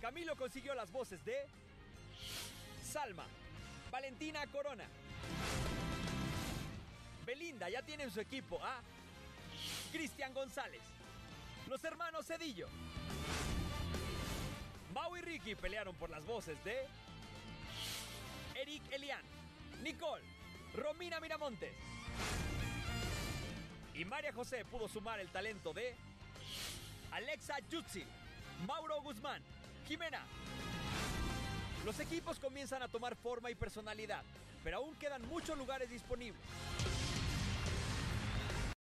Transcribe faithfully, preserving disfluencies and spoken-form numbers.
Camilo consiguió las voces de Salma, Valentina Corona. Belinda ya tiene en su equipo a Cristian González. Los hermanos Cedillo. Mau y Ricky pelearon por las voces de Eric Elian, Nicole, Romina Miramontes. Y María José pudo sumar el talento de Alexa Yutzi, Mauro Guzmán, Jimena. Los equipos comienzan a tomar forma y personalidad, pero aún quedan muchos lugares disponibles.